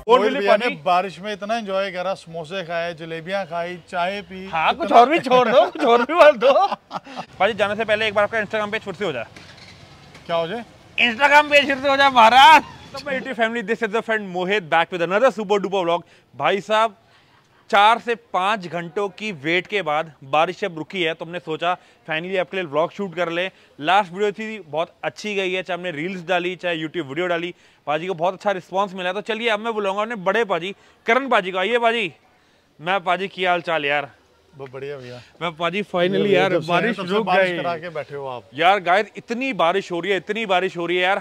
बारिश में इतना एंजॉय करा, समोसे खाए, जलेबियां खाई, चाय पी। हाँ, कुछ और भी छोड़ दो, कुछ और भी बोल दो। भाजी जाने से पहले एक बार आपका इंस्टाग्राम पेज फिर से हो जाए। क्या हो जाए? इंस्टाग्राम पेज फिर से हो जाए महाराज। तो my YouTube family, this is the friend Mohit back with another super duper vlog. भाई साहब 4 से 5 घंटों की वेट के बाद बारिश जब रुकी है तो हमने सोचा फाइनली आपके लिए व्लॉग शूट कर ले। लास्ट वीडियो थी बहुत अच्छी गई है, चाहे हमने रील्स डाली चाहे यूट्यूब वीडियो डाली, पाजी को बहुत अच्छा रिस्पांस मिला। तो चलिए अब मैं बुलाऊंगा अपने बड़े पाजी करण पाजी को। आइए पाजी। मैं पाजी की हाल चाल यार? बहुत बढ़िया भैया। मैं पाजी फाइनली यार बारिश रुक गई। करा के बैठे हो आप यार गाइस, इतनी बारिश हो रही है, इतनी बारिश हो रही है यार।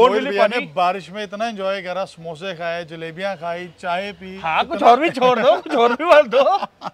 बारिश में इतना एंजॉय करा, समोसे खाए, जलेबियां खाई, चाय पी। हाँ, कुछ और भी छोड़ दो, कुछ और भी बोल दो।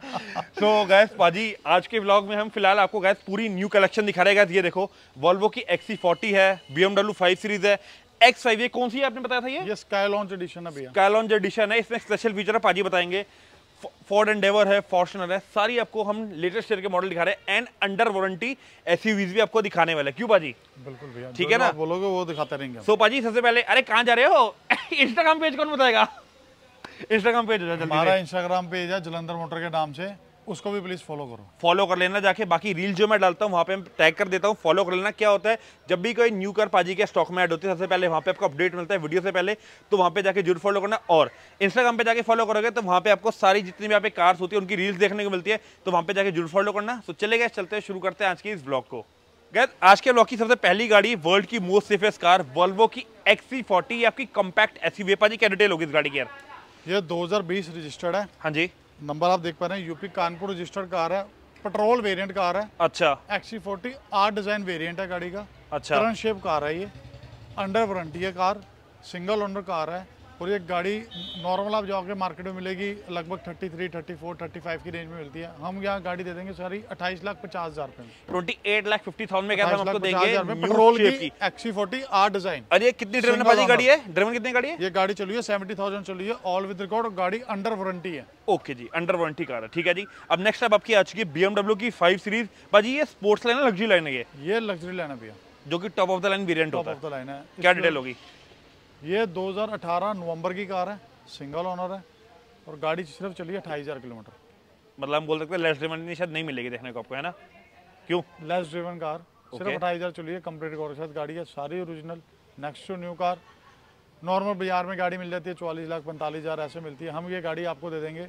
तो गाइस पाजी आज के व्लॉग में हम फिलहाल आपको गाइस पूरी न्यू कलेक्शन दिखा रहे हैं। ये देखो वोल्वो की XC40 है, BMW 5 सीरीज है, X5 ये कौन सी है आपने बताया था? ये स्काई लॉन्च एडिशन है भैया। स्काई लॉन्च एडिशन है, इसमें स्पेशल फीचर है पाजी बताएंगे। फोर्ड एंडेवर है, फॉर्च्यूनर है, सारी आपको हम लेटेस्ट ईयर के मॉडल दिखा रहे हैं एंड अंडर वारंटी SUVs भी आपको दिखाने वाले। क्यों पाजी? बिल्कुल भैया, ठीक है ना, बोलोगे वो दिखाते रहेंगे। सो पाजी सबसे पहले, अरे कहाँ जा रहे हो? इंस्टाग्राम पेज कौन बताएगा? इंस्टाग्राम पेज हमारा इंस्टाग्राम पेज है जलंधर मोटर के नाम से, उसको भी प्लीज फॉलो करो, फॉलो कर लेना जाके। बाकी रील जो मैं डालता हूँ वहाँ पे टैग कर देता हूँ, फॉलो कर लेना। क्या होता है जब भी कोई न्यू कार पाजी के स्टॉक में ऐड होती है सबसे पहले वहाँ पे आपको अपडेट मिलता है वीडियो से पहले, तो वहाँ पे जाके जरूर फॉलो करना। और इंस्टाग्राम पे जाके फॉलो करोगे तो वहाँ पे आपको सारी जितनी भी यहाँ पे कार्स होती है उनकी रील्स देखने को मिलती है, तो वहाँ पे जाके जरूर फॉलो करना। तो चले गए, चलते हैं, शुरू करते हैं आज के इस ब्लॉग को। आज के ब्लॉग की सबसे पहली गाड़ी वर्ल्ड की मोस्ट सेफेस्ट कार वोल्वो की XC40, ये आपकी कॉम्पैक्ट SUV। पाजी क्या डिटेल होगी इस गाड़ी की यार? ये 2020 रजिस्टर्ड है। हाँ जी, नंबर आप देख पा रहे हैं, यूपी कानपुर रजिस्टर्ड कार है, पेट्रोल वेरिएंट कार है। अच्छा, XC40 आर्ट डिजाइन वेरिएंट है गाड़ी का। अच्छा, करंट शेप कार है, ये अंडर वारंटी है कार, सिंगल ओनर कार है। और ये गाड़ी नॉर्मल आप जाओगे मार्केट में मिलेगी लगभग 33, 34, 35 की रेंज में मिलती है। हम यहाँ गाड़ी दे देंगे सारी 28,50,000 रुपए में। 28,50,000 में क्या हम आपको देंगे पेट्रोल की XC40 आर्ट डिजाइन। अरे कितनी ड्रिवन वाली गाड़ी है? ड्रिवन कितनी गाड़ी है? ये गाड़ी चली है 70,000 चली है, ऑल विद रिकॉर्ड, और गाड़ी अंडर वारंटी है। Okay ji, under warranty car है, ठीक है जी। अब नेक्स्ट अब आपकी आ चुकी है BMW की 5 सीरीज। भाजी ये स्पोर्ट्स लाइन है, लग्जरी लाइन है? ये लग्जरी लाइन है भैया, जो कि top of the line variant होता है। टॉप ऑफ द लाइन है। क्या डिटेल होगी? ये 2018 नवंबर की कार है, सिंगल ओनर है, और गाड़ी सिर्फ चली है 28,000 किलोमीटर। मतलब हम बोल सकते हैं लेस ड्रिवन शायद नहीं मिलेगी देखने को आपको, है ना? क्यों? लेस ड्रिवन कार, सिर्फ 28,000 चली है, कंप्लीट रिकॉर्ड के साथ गाड़ी है, सारी original, next to new car. Normal बाजार में गाड़ी मिल जाती है 44,45,000 ऐसे मिलती है, हम ये गाड़ी आपको दे देंगे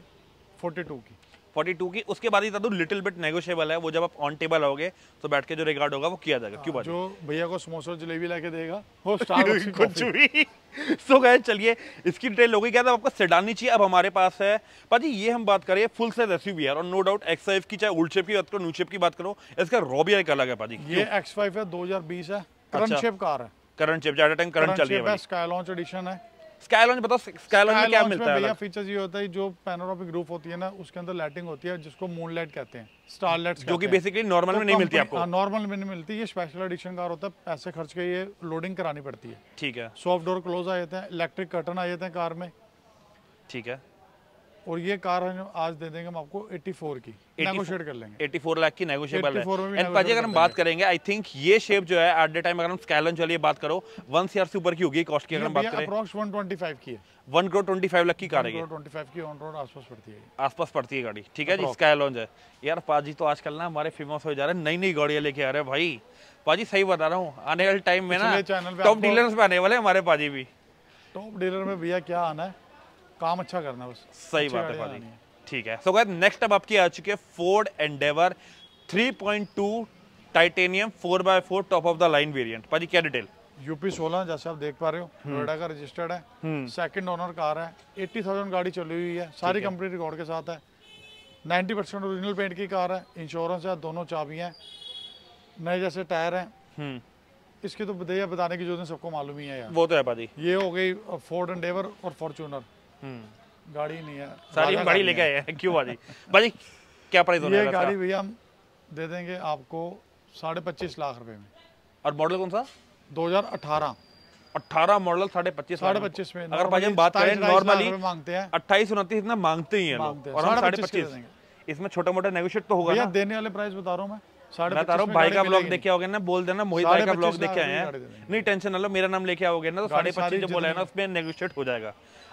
42 की। उसके बाद ही तो लिटिल बिट नेगोशिएबल है, वो जब आप ऑन टेबल आओगे तो बैठ के जो रिगार्ड होगा वो किया जाएगा। क्यों? जो भैया को समोसा और जलेबी लेके देगा वो स्टारबक्स कुछ भी। सो गाइस चलिए इसकी डिटेल होगी क्या था, आपको सेडान चाहिए, अब हमारे पास है पाजी ये हम बात करें फुल साइज SUV है, और नो डाउट X5 की चाहे उल्ट शेप की बात करो, न्यू शेप की बात करो, इसका रॉ भी एक अलग है पाजी। ये X5 है, 2020 है, करंट शेप कार है। करंट शेप ज्यादा टाइम करंट चल रही है। स्काई लॉन्च एडिशन है। स्काई लॉन्च बताओ, स्काई लॉन्च में क्या मिलता है? भैया फीचर्स ये होता है, जो पैनोरामिक रूफ होती है ना उसके अंदर लाइटिंग होती है जिसको मूनलाइट कहते हैं, स्टारलाइट, जो कि बेसिकली नॉर्मल में नहीं मिलती आपको। नॉर्मल में नहीं मिलती, ये स्पेशल एडिशन कार होता है, पैसे खर्च के ये लोडिंग करानी पड़ती है। ठीक है। सॉफ्ट डोर क्लोज आ जाते हैं, इलेक्ट्रिक कर्टन आ जाते हैं कार में। ठीक है। और ये कार आज दे देंगे हम आपको 84 की, नेगोशिएट कर लेंगे। 84 लाख की नेगोशिएबल है। एंड पाजी अगर हम बात करेंगे, आई थिंक ये शेप जो है एट द टाइम अगर हम स्काई लॉन्च वाली बात करो 1 CR से ऊपर की होगी कॉस्ट की। अगर हम बात करें अप्रॉक्स 125 की है, 1,25 लाख की कार है, 1,25 की ऑन रोड आसपास पड़ती है, आसपास पड़ती है गाड़ी। ठीक है जी, स्काई लॉन्च है यार। पाजी तो आजकल ना हमारे फेमस हो जा रहे हैं, नई नई गाड़ियां लेके आ रहे हैं भाई। पाजी सही बता रहा हूँ, आने वाले टाइम में ना टॉप डीलर्स पे आने वाले हमारे पाजी भी। टॉप डीलर में भैया क्या आना है, काम अच्छा करना बस। सही बात है पाजी, ठीक है। सो गाइस नेक्स्ट अब आपकी आ चुकी है Ford Endeavour 3.2 titanium 4x4 top of the line variant. पाजी क्या डिटेल? यूपी 16 जैसे आप देख पा रहे हो, नोएडा का रजिस्टर्ड है, सेकंड ओनर कार है, 80,000 गाड़ी चली हुई है, सारी कंप्लीट रिकॉर्ड के साथ है, 90% ओरिजिनल पेंट की कार है, इंश्योरेंस है, दोनों चाबियां, नए जैसे टायर हैं। इसकी तो बताने की जरूरत सबको मालूम ही है यार, वो तो है पाजी। ये हो गई फोर्ड एंडेवर और फॉर्च्यूनर, गाड़ी नहीं है, सारी गाड़ी लेके आए हैं। क्यों पाजी? पाजी क्या प्राइस होने वाला है? ये गाड़ी भैया हम दे देंगे आपको 25.5 लाख रुपए में। और मॉडल कौन सा? 2018 मॉडल 25.5 में। अगर भाई हम बात करें नॉर्मली मांगते हैं 28-29 इतना मांगते ही हैं लोग, और हम 25.5। इसमें छोटा मोटा नेगोशिएट तो होगा ना? देने वाले प्राइस बता रहा हूँ मैं, भाई का ब्लॉग देखे आओगे ना, बोल देना मोहित भाई का ब्लॉग देखे आए हैं, नहीं टेंशन ना लो, मेरा नाम लेके आओगे ना तो 25.5 जो बोला है ना उसमें नेगोशिएट हो जाएगा।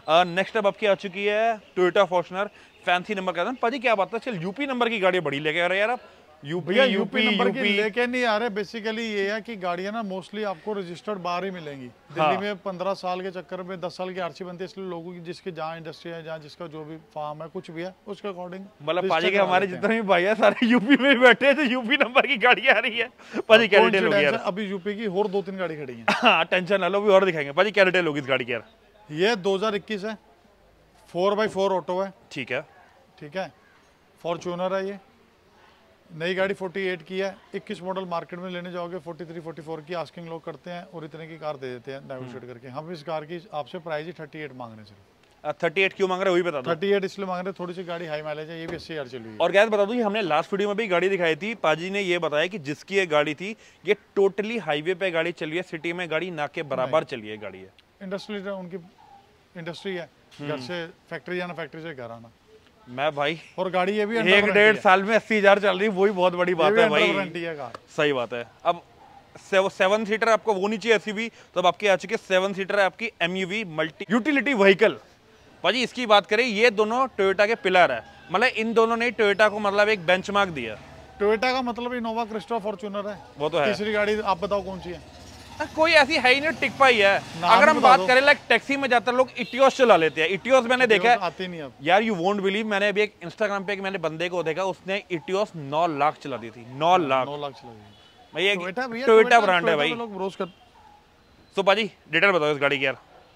नेक्स्ट अब आपकी आ चुकी है टोयोटा फॉर्च्यूनर, फैंसी नंबर का। पाजी क्या बात है, चल यूपी नंबर की गाड़ी बड़ी लेके आ रहे हैं यार आप। यूपी नंबर की लेके नहीं आ रहे। बेसिकली ये है कि गाड़ियां ना मोस्टली आपको रजिस्टर्ड बाहर ही मिलेंगी। दिल्ली में 15 साल के चक्कर में 10 साल की आरसी बनती है, इसलिए लोगों की जिसकी जहाँ इंडस्ट्री है, जहाँ जिसका जो भी फार्म है, कुछ भी है, उसके अकॉर्डिंग मतलब पाजी के हमारे जितने भी भाई है सारे यूपी में बैठे हैं, तो यूपी नंबर की गाड़ी आ रही है। पाजी क्या डिटेल होगी यार? अभी यूपी की और 2-3 गाड़ी खड़ी है। हाँ टेंशन ना लो, भी और दिखाएंगे। पाजी क्या डिटेल होगी इस गाड़ी की यार? ये 2021 है, 4x4 ऑटो है। ठीक है, ठीक है, फॉर्च्यूनर है। ये नई गाड़ी 48 की है। 21 मॉडल मार्केट में लेने जाओगे 43-44 की आस्किंग लोग करते हैं और इतने की कार दे देते हैं नेगोशिएट करके। हम इस कार की आपसे प्राइस ही 38 मांग रहे हैं। 38 क्यों मांग रहे हैं वही बता दो। 38 इसलिए मांग रहे हैं, थोड़ी सी गाड़ी हाई माइलेज है, ये भी 80,000 चली हुई है। और गैस बता दूं, हमने लास्ट वीडियो में भी गाड़ी दिखाई थी, पाजी ने ये बताया कि जिसकी ये गाड़ी थी ये टोटली हाईवे पे गाड़ी चली है, सिटी में गाड़ी ना के बराबर चली है गाड़ी है। इंडस्ट्री उनकी इंडस्ट्री है, घर से फैक्ट्री जाना, फैक्ट्री से घर आना। मैं भाई और गाड़ी ये भी 1-1.5 साल में 80,000 चल रही, वही बहुत बड़ी बात है भाई। सही बात है। अब 7 सीटर आपको वो नहीं चाहिए एसयूवी, तो अब आपकी आ चुकी है 7 सीटर है आपकी एमयूवी मल्टी यूटिलिटी व्हीकल। भाजी इसकी बात करें, ये दोनों टोयोटा के पिलर है, मतलब इन दोनों ने टोयोटा को मतलब एक बेंचमार्क दिया। टोयोटा का मतलब इनोवा क्रिस्टा फॉर्च्यूनर है, वो तो है। तीसरी गाड़ी आप बताओ कौन सी है? कोई ऐसी है ही नहीं, टिक पाई है। अगर हम बात करें लाइक टैक्सी में ज्यादातर लोग इटियोस चला लेते हैं। इटियोस मैंने देखा है, आती नहीं अब यार, यू वोंट बिलीव, मैंने अभी एक इंस्टाग्राम पे एक मैंने बंदे को देखा, उसने इटियोस 9 लाख चला दी थी। 9 लाख चला दी भाई। ये टोयोटा ब्रांड है भाई। तो पाजी डिटेल बताओ इस गाड़ी की यार।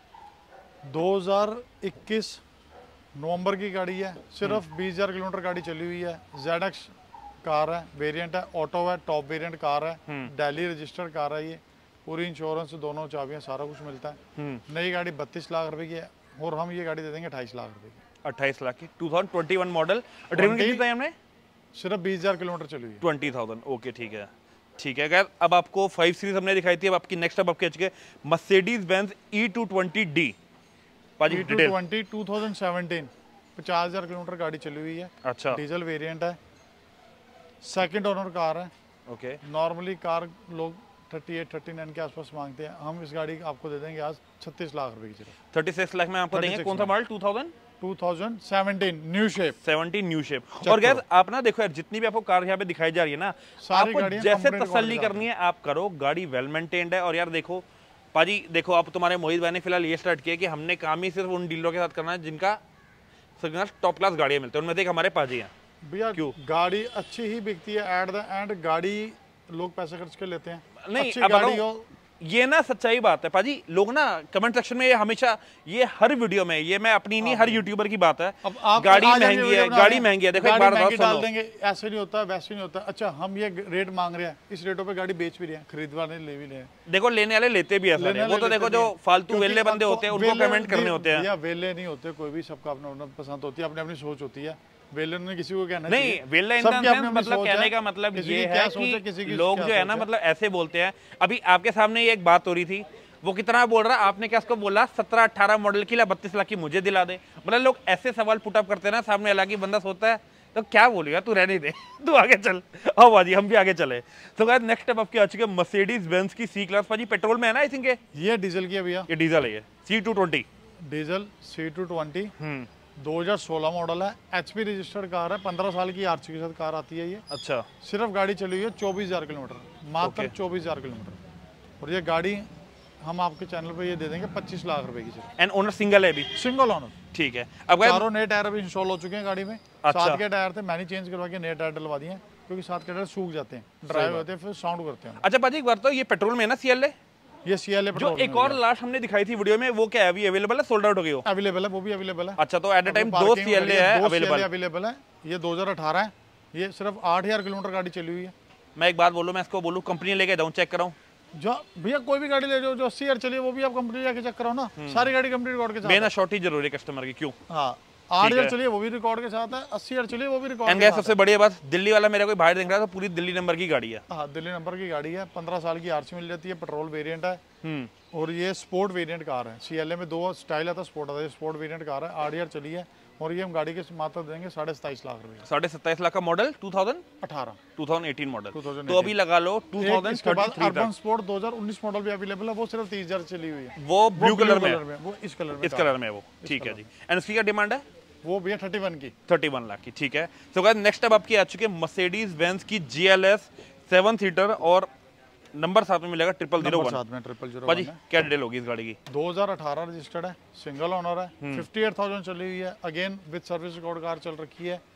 2021 नवंबर की गाड़ी है, सिर्फ 20,000 किलोमीटर गाड़ी चली हुई है। ZX कार है, वेरिएंट है, ऑटो है, टॉप वेरिएंट कार है, दिल्ली रजिस्टर्ड कार है। ये पूरी इंश्योरेंस, दोनों चाबियां, सारा कुछ मिलता है। नई गाड़ी 32 लाख रुपए की है और हम ये गाड़ी दे देंगे 28 लाख रुपए की। 28 लाख की 2021 मॉडल। ड्रिवन कितनी था हमने? सिर्फ 20,000 किलोमीटर चली हुई। 20,000। ओके ठीक है, ठीक है। खैर अब आपको 5 सीरीज हमने दिखाई थी, अब आपकी नेक्स्ट अब आपके चुके मर्सिडीज बेंज E220D। पाजी डिटेल। 2017 50,000 किलोमीटर गाड़ी चली हुई है। अच्छा, डीजल वेरिएंट है, सेकंड ओनर कार है। ओके। नॉर्मली कार लोग 38-39 के आसपास मांगते हैं, हम इस गाड़ी आपको दे देंगे आज 36 लाख रुपए की। 36 लाख में आपको देंगे। कौन सा model? 2017 new shape. 17 new shape. और गैस आप ना देखो यार, जितनी भी आपको कार यहाँ पे दिखाई जा रही है ना, आपको जैसे तसल्ली करनी है आप करो, गाड़ी वेल मेंटेन्ड है। और यार देखो पाजी, देखो आप तुम्हारे मोहित भाई ने फिलहाल ये स्टार्ट किया कि हमने काम ही सिर्फ उन डीलरों के साथ करना है जिनका टॉप क्लास गाड़ियां मिलती है, उनमें से एक हमारे पाजी हैं भैया। क्यों? गाड़ी अच्छी ही बिकती है, एट द एंड गाड़ी लोग पैसे खर्च के लेते हैं। नहीं अब गाड़ी हो, ये ना सच्चाई बात है पाजी। लोग ना कमेंट सेक्शन में ये हमेशा, ये हर वीडियो में, ये मैं अपनी नहीं हर यूट्यूबर की बात है, गाड़ी महंगी है, गाड़ी महंगी है। देखो एक बार डाल देंगे, ऐसे नहीं होता, वैसे नहीं होता। अच्छा हम ये रेट मांग रहे हैं, इस रेटों पे गाड़ी बेच भी रहे हैं, खरीदवाने ले भी रहे हैं। देखो लेने वाले लेते भी ऐसा नहीं, वो तो देखो जो फालतू वेले बंदे होते हैं उनको पेमेंट करने होते हैं। या वेले नहीं होते, कोई भी सबका अपना पसंद होती है, अपनी अपनी सोच होती है। वेले ने किसी को कहना नहीं, वेले मतलब कहने का मतलब ये है कि लोग जो है ना मतलब ऐसे बोलते हैं। अभी आपके सामने ये एक बात हो रही थी, वो कितना बोल रहा, आपने क्या उसको बोला 17-18 मॉडल की 32 लाख की मुझे दिला दे। मतलब लोग ऐसे सवाल पुटअप करते हैं ना, सामने हालांकि बंदा सोचता है तो क्या बोलेगा, तू रहने दे, तू आगे चल। आओ बाजी हम भी आगे चले। तो गाइस नेक्स्ट अब आपकी आ चुकी है मर्सिडीज बेंज की सी क्लास। पाजी पेट्रोल में है ना आई थिंक? ये डीजल की है भैया, ये डीजल है, C220 डीजल C220 2016 मॉडल है, HP रजिस्टर्ड कार है, 15 साल की आरसी के साथ कार आती है ये। अच्छा, सिर्फ गाड़ी चली हुई है 24,000 किलोमीटर, मात्र 24,000 किलोमीटर। और ये गाड़ी हम आपके चैनल पे ये दे देंगे 25 लाख रुपए की। एंड ओनर सिंगल है भी? Single owner. ठीक है। अब चारों नए टायर अभी इंस्टॉल हो चुके हैं गाड़ी में। अच्छा। 7 के टायर थे, मैंने चेंज करवा के नए टायर डलवा दिए, क्योंकि 7 के टायर सूख जाते हैं, ड्राइव होते हैं, फिर साउंड करते हैं। अच्छा पाजी एक बार तो ये पेट्रोल में है ना CLA? ये CLA पेट्रोल। जो एक और लास्ट हमने दिखाई थी वीडियो में, वो क्या है, अभी अवेलेबल है, सोल्ड आउट हो गई हो? अवेलेबल है, वो भी अवेलेबल है। अच्छा, तो एट अ टाइम 2 CLA है अवेलेबल है। ये 2018 है, ये सिर्फ 8,000 किलोमीटर गाड़ी चली हुई है। मैं एक बात बोलूं, मैं इसको बोलूं कंपनी लेके जाऊं, चेक कराऊं? जो भैया कोई भी गाड़ी ले जाओ जो 80,000 चली है, वो भी आप कंपनी जाके चेक कराओ ना। सारी गाड़ी कंपनी रिकॉर्ड के साथ। बिना शॉर्टी जरूरी कस्टमर की। क्यों? हाँ, 8,000 चलिए वो भी रिकॉर्ड के साथ है, 80,000 चलिए वो भी रिकॉर्ड के साथ है। सबसे बढ़िया बात, दिल्ली वाला मेरा कोई बाहर देख रहा है तो पूरी दिल्ली नंबर की गाड़ी है। हाँ, दिल्ली नंबर की गाड़ी है, 15 साल की आरसी मिल जाती है, पेट्रोल वेरिएंट है। और ये स्पोर्ट वेरिएंट कार है। CLA में 2 स्टाइल आता है, स्पोर्ट आता है, स्पोर्ट वेरिएंट कार है, 8,000 चली है। और ये हम गाड़ी के मात्र देंगे 27.5 लाख रुपए। 27.5 लाख का मॉडल 2018 मॉडल 2018। तो अभी लगा लो 2033 अर्बन स्पोर्ट 2019 मॉडल भी अवेलेबल है, वो सिर्फ 30,000 चली हुई है। वो ब्लू कलर में, वो इस कलर में वो, ठीक है जी। एंड उसकी क्या डिमांड है? वो भैया 31 लाख की, ठीक है। सो गाइस नेक्स्ट अब आपकी आ चुकी है मर्सिडीज बेंज की GLS 7 सीटर और नंबर साथ में मिलेगा 0001। भाजी क्या डिटेल होगी इस गाड़ी की? 2018 रजिस्टर्ड है, सिंगल ओनर है, 58,000 चली हुई है, again with service record car चल रखी है।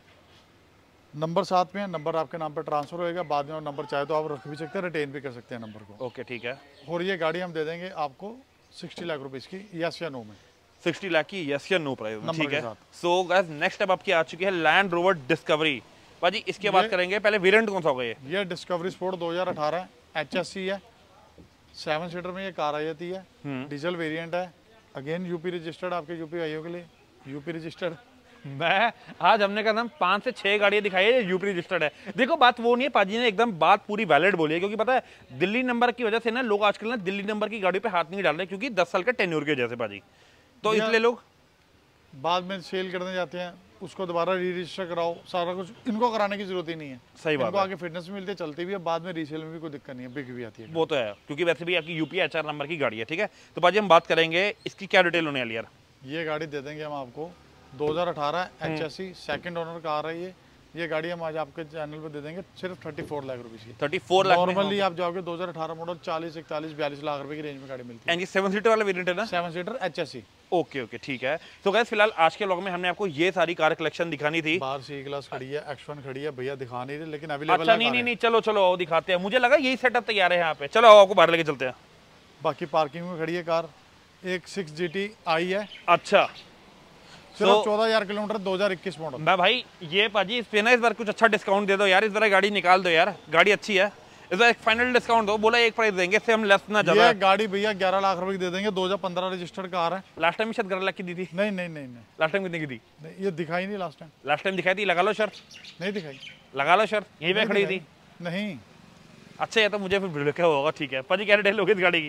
नंबर साथ में है, नंबर आपके नाम पर ट्रांसफर होएगा, बाद में नंबर चाहे तो आप रख भी सकते हैं, रिटेन भी कर सकते हैं नंबर को। ओके ठीक है। और ये गाड़ी हम दे देंगे आपको 60 लाख रुपीस की, यस या नो में। 60 लाख की यस या नो प्राइस, ठीक है। सो गाइस नेक्स्ट अब आपकी आ चुकी है लैंड रोवर डिस्कवरी। भाजी इसके बात करेंगे, पहले वेरिएंट कौन सा होगा? ये डिस्कवरी स्पोर्ट 2018 है, HSC है, 7 सीटर में ये कार आई जाती है, डीजल वेरिएंट है, अगेन यूपी रजिस्टर्ड, आपके यूपी भाइयों के लिए यूपी रजिस्टर्ड। मैं आज हमने कहा 5 से 6 गाड़ियां दिखाई है यूपी रजिस्टर्ड है। देखो बात वो नहीं है, पाजी ने एकदम बात पूरी वैलिड बोली है, क्योंकि पता है दिल्ली नंबर की वजह से ना लोग आजकल ना दिल्ली नंबर की गाड़ी पे हाथ नहीं डाल रहे, क्योंकि 10 साल का टेन्योर की वजह से पाजी, तो इसलिए लोग बाद में सेल करने जाते हैं, उसको दोबारा री रजिस्टर कराओ, सारा कुछ इनको कराने की जरूरत ही नहीं है। सही बात है, आगे फिटनेस भी मिलती है, चलती भी है, बाद में रीसेल में भी कोई दिक्कत नहीं है, बिक भी आती है। वो तो है, क्योंकि वैसे भी आपकी यूपी HR नंबर की गाड़ी है, ठीक है। तो पाजी हम बात करेंगे इसकी क्या डिटेल होने वाली है यार? ये गाड़ी दे देंगे हम आपको 2018 HSC सेकंड ओनर कार है ये गाड़ी हम आज आपके चैनल पे दे देंगे सिर्फ 34 लाख रुपए की। 34 लाख नॉर्मली आप जाओगे 2018 मॉडल 40, 41, 42 लाख रुपए की रेंज में गाड़ी मिलती है। एंड ये 7 सीटर वाला वेरिएंट है ना? 7 सीटर HSC। ओके ओके ठीक है। तो गाइस फिलहाल आज के व्लॉग में हमने आपको ये सारी कार कलेक्शन दिखानी थी। बाहर C क्लास खड़ी है, X1 खड़ी है, भैया दिखा नहीं रहे लेकिन अवेलेबल है। अच्छा नहीं चलो आओ दिखाते हैं, मुझे लगा यही सेटअप तैयार है यहाँ पे, चलो आओ आपको बाहर लेके चलते हैं। बाकी पार्किंग में खड़ी है कार, एक 6 GT आई है। अच्छा सिर्फ 14,000 किलोमीटर 2021 मॉडल। मैं भाई ये पाजी इस पे ना इस बार कुछ अच्छा डिस्काउंट दे दो यार, इस बार गाड़ी निकाल दो यार, गाड़ी अच्छी है, इस बार एक फाइनल डिस्काउंट दो। बोला एक प्राइस देंगे, इससे हम लेस ना ज्यादा। ये गाड़ी भैया 11 लाख रुपए की दे देंगे, 2015 रजिस्टर्ड कार है। लास्ट टाइम शायद 11 लाख की दी थी। नहीं लास्ट टाइम कितने की थी? ये दिखाई नहीं लास्ट टाइम दिखाई थी। लगा लो शर्त। नहीं दिखाई, लगा लो शर्त, यहीं पे खड़ी थी। नहीं अच्छा ये तो मुझे फिर वीडियो क्या होगा, ठीक है। पाजी क्या डिटेल होगी इस गाड़ी की?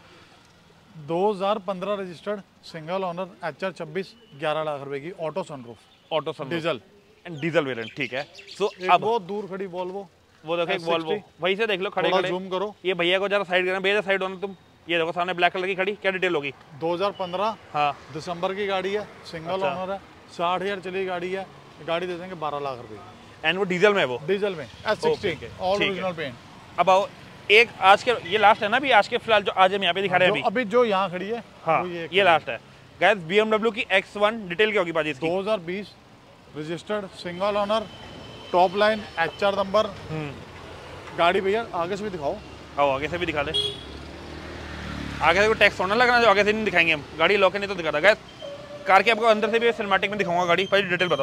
2015 registered single owner HR 26, 11 lakh रुपए की, ऑटो सनरूफ डीजल वेरिएंट, ठीक है। सो अब वो दूर खड़ी वॉल्वो, वो देखो एक वॉल्वो, वहीं से देख लो खड़े खड़े, जूम करो। ये भैया को जरा साइड करना, भैया साइड होना तुम। ये देखो सामने ब्लैक कलर की खड़ी, क्या डिटेल होगी? 2015 हाँ दिसंबर की गाड़ी है, सिंगल ओनर है, 60,000 चली गाड़ी है, गाड़ी दे देंगे 12 लाख रुपए की। एंड वो डीजल में, वो डीजल में S60 ऑल ओरिजिनल पेंट। अब आओ एक आज के ये लास्ट है ना अभी आज के फिलहाल जो आज हम यहाँ पे दिखा रहे हैं अभी जो यहाँ खड़ी है, हाँ ये लास्ट है गाइस। BMW की X1 डिटेल क्या होगी पाजी इसकी? 2020 registered single owner, top line HR number. गाड़ी भैया आगे से भी दिखाओ। आओ आगे से भी दिखा दे, आगे से कोई टैक्स होना लगना जो आगे से नहीं दिखाएंगे हम, गाड़ी लॉक नहीं तो दिखाता गाइस। कार के आपको अंदर से भी सिनेमैटिक में दिखाऊंगा गाड़ी। भाई डिटेल बताओ।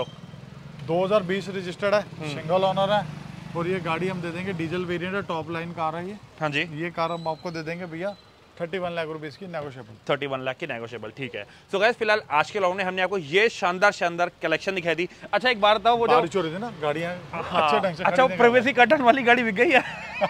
2020 रजिस्टर्ड है, सिंगल ओनर है, और ये गाड़ी हम दे देंगे डीजल वेरिएंट है, टॉप लाइन कार है ये। हाँ जी, ये कार हम आपको दे देंगे भैया 31 लाख रुपए की नेगोशिएबल। 31 लाख की नेगोशिएबल, ठीक है। सो गाइस फिलहाल आज के व्लॉग में हमने आपको ये शानदार कलेक्शन दिखाई दी। अच्छा एक बार बताओ, वो जो चोरी थी ना गाड़ियां अच्छे ढंग से, अच्छा वो प्राइवेसी कर्टन वाली गाड़ी बिक गई है?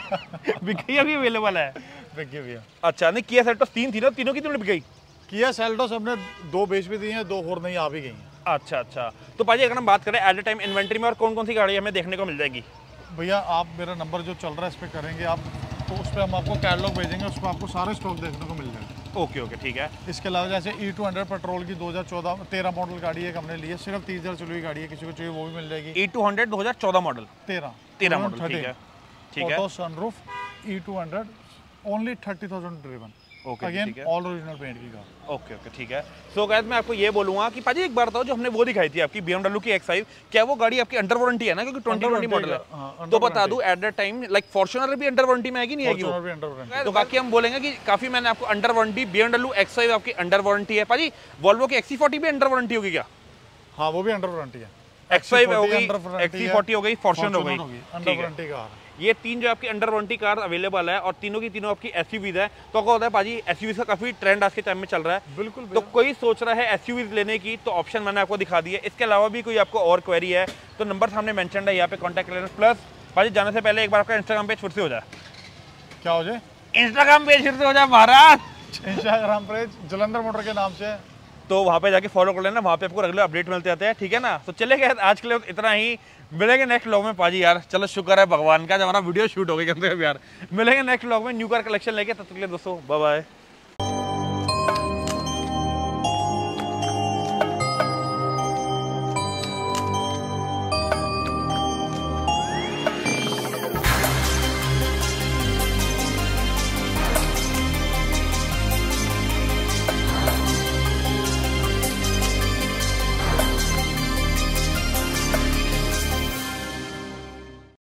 बिक गई, अभी अवेलेबल है? बिक गई भैया। अच्छा नहीं, किया सेल्टोस 3 थी ना, तीनों की बिक गई? किया सेल्टोस हमने 2 बेच भी दी हैं, 2 और नहीं आ भी गई हैं। अच्छा तो पाजी अगर हम बात करें एट अ टाइम इन्वेंट्री में और कौन कौन सी गाड़ी हमें देखने को मिल जाएगी? भैया आप मेरा नंबर जो चल रहा है इस पर करेंगे आप, तो उस पर हम आपको कैटलॉग भेजेंगे, उस पर आपको सारे स्टॉक देखने को मिल जाएगा। ओके ठीक है। इसके अलावा जैसे E200 पेट्रोल की 2013 मॉडल गाड़ी है, हमने ली है, सिर्फ 30,000 चली हुई गाड़ी है, किसी को चाहिए वो भी मिल जाएगी। E200 2014 मॉडल, 13 मॉडल, ठीक है। Auto sunroof E200 only 30,000 driven. Again all original paint की कार। ओके ठीक है। सो गाइस मैं आपको ये बोलूंगा कि पाजी एक बार बताओ, जो हमने वो दिखाई थी आपकी BMW की X5, क्या वो गाड़ी आपकी अंडर वारंटी है ना, क्योंकि 2020 मॉडल है? तो बता दूं at the time like Fortuner भी अंडर वारंटी में आएगी, नहीं आएगी? तो बाकी हम बोलेंगे कि काफी मैंने आपको अंडर वारंटी, BMW X5 आपकी अंडर वारंटी है। पाजी वॉल्वो की XC40 भी अंडर वारंटी होगी क्या? हाँ वो भी अंडर वारंटी है। X5 हो गई, XC40 हो गई, फॉर्च्यूनर हो गई, अंडर वारंटी कार। ये 3 जो आपकी अंडर वारंटी कार अवेलेबल है, और तीनों की तीनों आपकी SUVs है। तो क्या होता है पाजी, SUVs का काफी ट्रेंड आज के टाइम में चल रहा है। बिल्कुल। तो कोई सोच रहा है SUVs लेने की, तो ऑप्शन मैंने आपको दिखा दिया। इसके अलावा भी कोई आपको और क्वेरी है तो नंबर सामने मेंशन है, यहाँ पे कॉन्टैक्ट कर लेना। प्लस पाजी जाने से पहले एक बार आपका इंस्टाग्राम पेज फिर से हो जाए। क्या हो जाए? इंस्टाग्राम पेज फिर से हो जाए महाराज। इंस्टाग्राम पेज जलंधर मोटर के नाम से तो वहाँ पे जाके फॉलो कर लेना, वहाँ पे आपको रेगुलर अपडेट मिलते रहते हैं, ठीक है ना। तो चलेगा आज के लिए इतना ही, मिलेंगे नेक्स्ट व्लॉग में पाजी यार। चलो शुक्र है भगवान का, जब हमारा वीडियो शूट हो गई कम से कम यार। मिलेंगे नेक्स्ट व्लॉग में न्यू कार कलेक्शन लेके, तब तक के लिए दोस्तों बाय बाय।